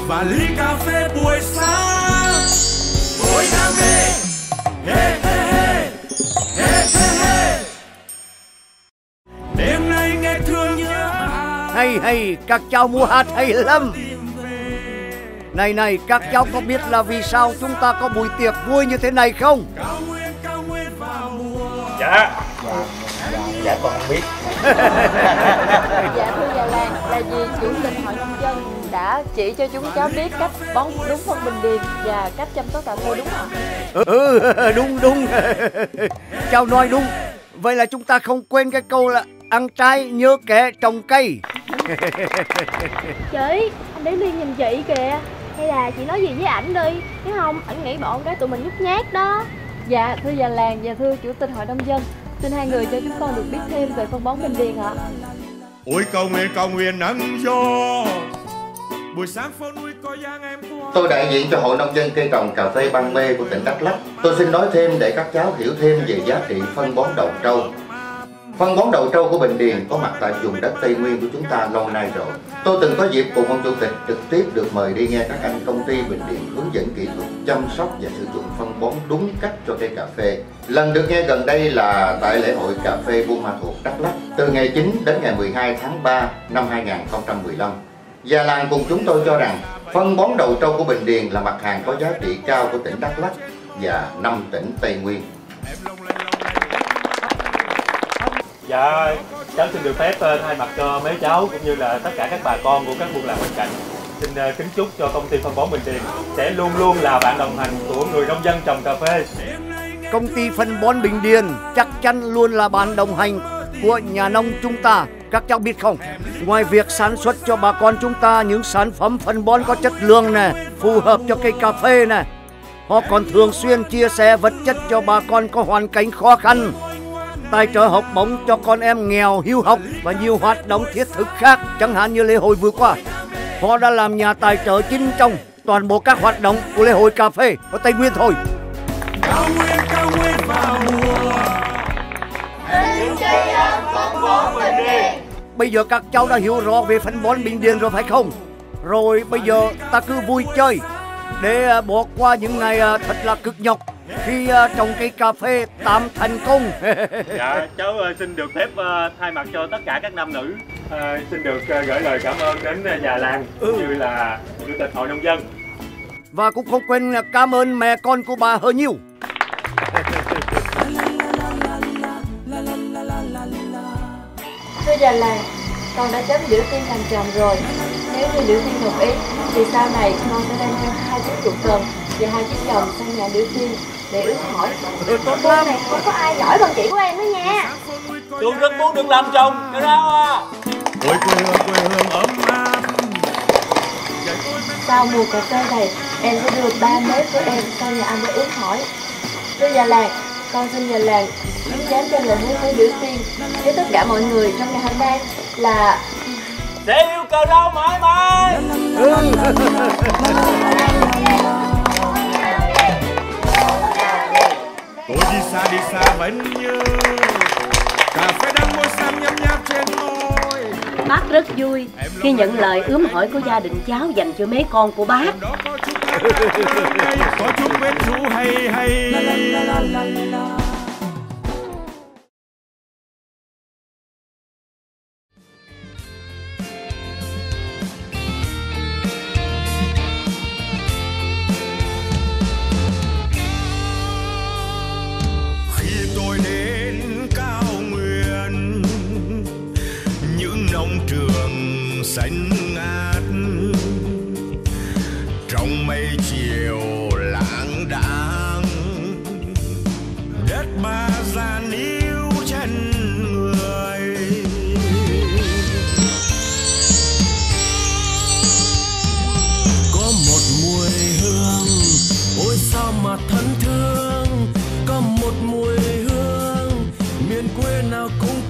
và ly cà phê buổi sáng. Ôi đam mê, hey, hey, hey, hey, hey, hey. Đêm nay nghe thương nhớ. Hay, các cháu múa hát hay lắm. Này, các cháu có biết là vì sao chúng ta có buổi tiệc vui như thế này không? Dạ con không biết. Dạ thưa già làng, là vì chủ tịch hội nông dân đã chỉ cho chúng cháu biết cách bón đúng phân bình điền và cách chăm sóc cà phê, đúng không? Đúng. Cháu nói đúng. Vậy là chúng ta không quên cái câu là ăn trái nhớ kẻ trồng cây. Chị, anh để Liên nhìn chị kìa. Hay là chị nói gì với ảnh đi, chứ không ảnh nghĩ bọn cái tụi mình nhút nhát đó. Dạ thưa già làng và thưa chủ tịch hội nông dân, xin hai người cho chúng con được biết thêm về phân bón bình điền ạ. Ôi cầu nguyện nắng gió, buổi sáng phố núi có dáng em qua. Tôi đại diện cho Hội Nông dân cây trồng cà phê Ban Mê của tỉnh Đắk Lắk. Tôi xin nói thêm để các cháu hiểu thêm về giá trị phân bón đầu trâu. Phân bón đầu trâu của Bình Điền có mặt tại vùng đất Tây Nguyên của chúng ta lâu nay rồi. Tôi từng có dịp cùng ông chủ tịch trực tiếp được mời đi nghe các anh công ty Bình Điền hướng dẫn kỹ thuật chăm sóc và sử dụng phân bón đúng cách cho cây cà phê. Lần được nghe gần đây là tại lễ hội cà phê Buôn Ma Thuột, Đắk Lắk từ ngày 9 đến ngày 12 tháng 3 năm 2015. Già làng cùng chúng tôi cho rằng phân bón đầu trâu của Bình Điền là mặt hàng có giá trị cao của tỉnh Đắk Lắk và 5 tỉnh Tây Nguyên. Dạ, cháu xin được phép thay mặt cho mấy cháu cũng như là tất cả các bà con của các buôn làng bên cạnh xin kính chúc cho công ty phân bón Bình Điền sẽ luôn luôn là bạn đồng hành của người nông dân trồng cà phê. Công ty phân bón Bình Điền chắc chắn luôn là bạn đồng hành của nhà nông chúng ta. Các cháu biết không, ngoài việc sản xuất cho bà con chúng ta những sản phẩm phân bón có chất lượng nè, phù hợp cho cây cà phê nè, họ còn thường xuyên chia sẻ vật chất cho bà con có hoàn cảnh khó khăn, tài trợ học bổng cho con em nghèo hiếu học và nhiều hoạt động thiết thực khác, chẳng hạn như lễ hội vừa qua. Họ đã làm nhà tài trợ chính trong toàn bộ các hoạt động của lễ hội cà phê ở Tây Nguyên thôi. Cao nguyên vào mùa. Bây giờ các cháu đã hiểu rõ về phân bón Bình Điền rồi phải không? Rồi bây giờ ta cứ vui chơi để bỏ qua những ngày thật là cực nhọc khi trồng cây cà phê tạm thành công. Dạ, cháu xin được phép thay mặt cho tất cả các nam nữ xin được gửi lời cảm ơn đến già làng cũng như là chủ tịch hội nông dân. Và cũng không quên cảm ơn mẹ con của bà Hơ Nhiêu. Thưa già làng, con đã chấm biểu tiên thành trầm rồi. Nếu như biểu tiên đồng ý thì sau này con sẽ đem theo 2 chiếc trụ cần và 2 chiếc chồng sang nhà biểu tiên để ước hỏi. Cô này không có ai giỏi bằng chị của em nữa nha. Tôi rất muốn được làm chồng, cái đó à. Ôi quê hương ấm áp. Sau mùa cà phê này, em sẽ đưa 3 mế của em sang nhà anh để ước hỏi. Thưa già làng, con xin già làng đính dám cho lời hứa với biểu tiên với tất cả mọi người trong ngày hôm nay là sẽ yêu cờ rau mãi mãi. Tôi đi xa vẫn như cà phê đang môi xăm nhấm nháp trên môi. Bác rất vui khi nhận lời ướm hỏi của gia đình cháu dành cho mấy con của bác. Có chút quyến rũ hay. Khi tôi đến cao nguyên, những nông trường xanh ngát, trong mây chiều lãng đãng, đất ba gian níu chân người. Có một mùi hương, ôi sao mà thân thương. Có một mùi hương, miền quê nào cũng